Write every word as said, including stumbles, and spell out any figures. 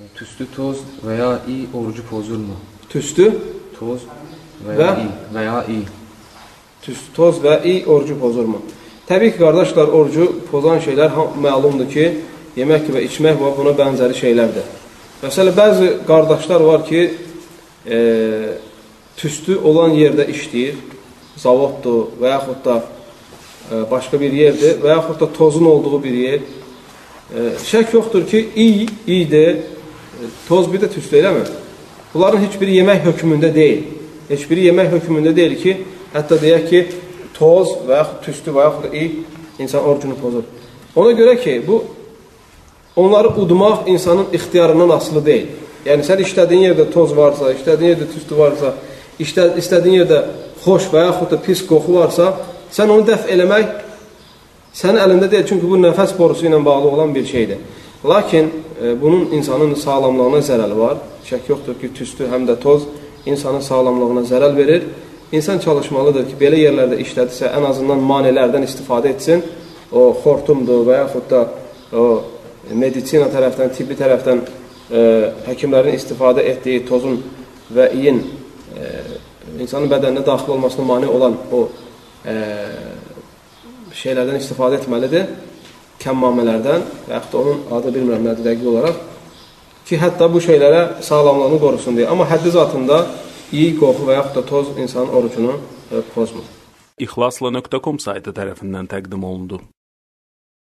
Tüstü, toz veya iyi orucu pozur mu? Tüstü, Toz veya Və? iyi veya iyi. tüstü, toz və iy orucu pozur mu? Təbii ki, qardaşlar, orucu pozan şeylər məlumdur ki, yemək və içmək və buna bənzəri şeylərdir. Məsələn, bəzi qardaşlar var ki, e, tüstü olan yerdə işləyir, zavoddur və yaxud da e, başqa bir yerdir və yaxud da tozun olduğu bir yer. E, şək yoxdur ki, iy, iydir, toz bir də tüstü, eləmi? Bunların heç biri yemək hökmündə deyil. Heç biri yemək hökmündə deyil ki, hətta deyək ki, toz və yaxud tüstü və yaxud da iy insan orucunu pozur. Ona görə ki, bu onları udmaq insanın ixtiyarından asılı deyil. Yəni, sən işlədiyin yerdə toz varsa, işlədiyin yerdə tüstü varsa, işlə, istədiyin yerdə xoş və yaxud da pis qoxu varsa, sən onu dəf eləmək sənin əlində deyil. Çünki bu nəfəs borusu ilə bağlı olan bir şeydir. Lakin e, bunun insanın sağlamlığına zərəli var. Şək yoxdur ki, tüstü həm də toz insanın sağlamlığına zərəl verir. İnsan çalışmalıdır ki, belə yerlərdə işlədirsə, ən azından manelərdən istifadə etsin. O, xortumdur və yaxud da o, medisina tərəfdən, tibbi tərəfdən e, həkimlərin istifadə etdiyi tozun və iyin e, insanın bədəninə daxil olmasına mane olan o e, şeylərdən istifadə etməlidir. Kəmmamələrdən və yaxud da onun adı bilmirəm nədir dəqiq olaraq ki, hətta bu şeylərə sağlamlığını qorusun deyə. Amma həddi zatında iyi qoxu və yaxud da toz insanın orucunu e, pozmur. İxlasla nöqtə com saytı tərəfindən təqdim olundu.